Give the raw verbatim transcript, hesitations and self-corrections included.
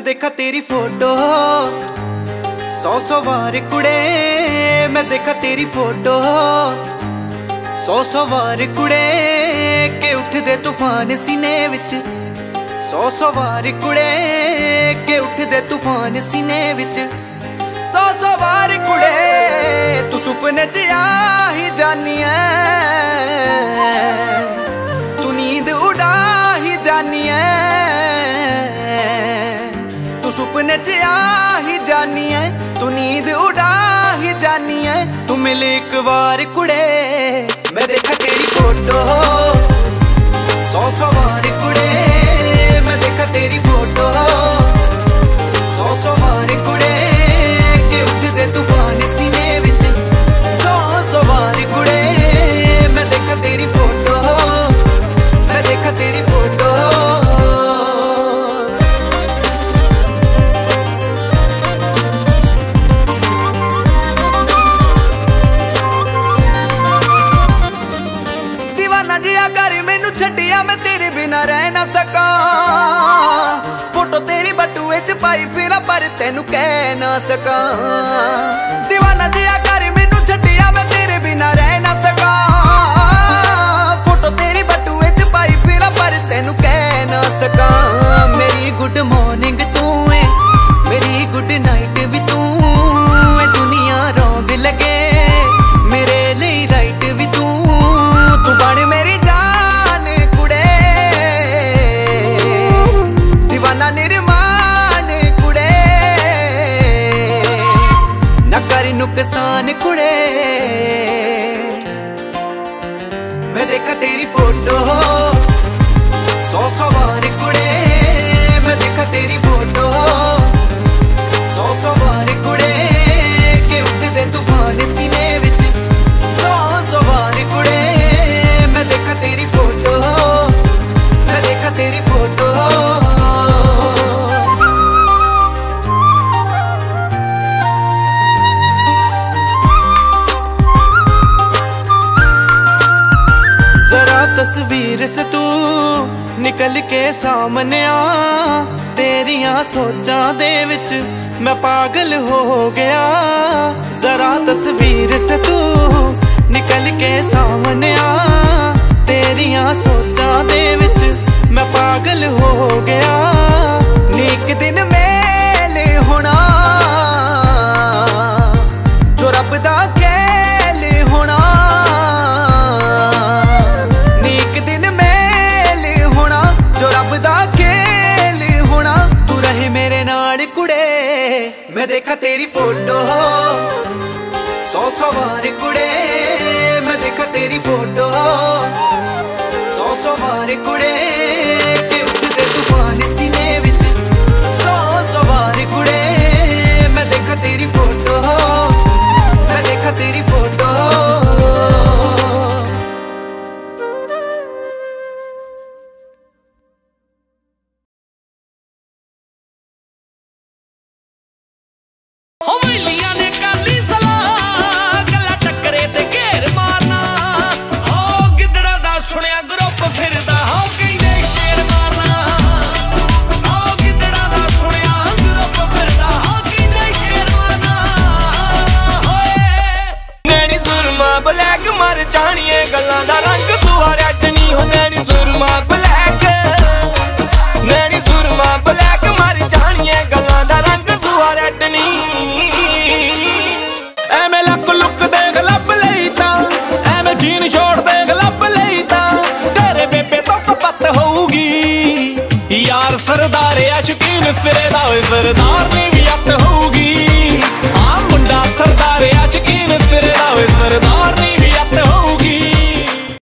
देखा तेरी फोटो सौ सौ बार कुड़े, मैं देखा तेरी फोटो सौ सौ बार कुड़े के उठ दे तूफान सीने विच, सौ सौ बार कुड़े के उठ दे तूफान सीने विच, सौ सौ बार कुड़े तू सुपने च आ ही जानी है, तू नींद उड़ा ही जानी है, तू सुपने च आ ही जानी है, तू नींद उड़ा ही जानी है। तू मिले एक बार कुड़े, मैं देखा तेरी फोटो सौ सौ बार कुड़े, मैं देखा तेरी फोटो सौ सौ बार कुड़े के उठ दे तूफान सीने विच, सौ सौ बार कुड़े मैं देखा तेरी फोटो, मैं देखा तेरी फोटो। दीवाना जिया कर मैनू छड्डिया, मैं तेरे बिना रह ना सका, फोटो तेरी बटूए च पाई फिरा पर तेनू कह ना सका। दीवाना जिया कर मैनू छड्डिया, मैं तेरे बिना रह ना सका, फोटो तेरी बटूए च पाई फिरा पर तेनू कह ना सका। मेरी गुड मॉर्निंग तू है, मेरी गुड नाइट भी तू है, दुनिया रौंद लगे मेरे लिए राइट भी तू, तू बन मेरी जान कुड़े, दीवाना निर्माण कुड़े, ना कर नुकसान कुड़े। मैं देखा तेरी फोटो सौ सौ बार कुड़े, मैं देखा तेरी फोटो सौ सौ बार कुड़े के उठ दे तूफान सीने विच, सौ सौ बार कुड़े मैं देखा तेरी फोटो, मैं देखा तेरी फोटो। जरा तस्वीर से तू निकल के सामने आ, तेरिया सोचां दे विच मैं पागल हो गया। जरा तस्वीर से तू निकल के सामने आ, तेरिया सोचां दे विच मैं पागल हो गया। नीक दिन मेल होना जो रब दा खेल होना, नीक दिन मेल होना जो रब दा खेल होना। तू रहे मेरे नाल कुड़े, मैं देखा तेरी फोटो सौ सौ बार कुड़े, मैं देखा तेरी फोटो सौ सौ बार कुड़े के उठ दे तूफान सीने विच, सौ सौ बार कुड़े मैं देखा तेरी फोटो, मैं देखा तेरी फोटो। जानिए गल्लां दा रंग सुहा रैड नी हो, नैनी सुरमा ब्लैक, नैनी सुरमा ब्लैक मर जानिए गल्लां दा रंग सुहा रैड नी। एवें लक लुक देख लब लई तां, एवें जीन छोड़ देख लब लई तां, तेरे बेबे तो कपत होऊगी यार। सरदार आ शकीन सिरे दा, सरदार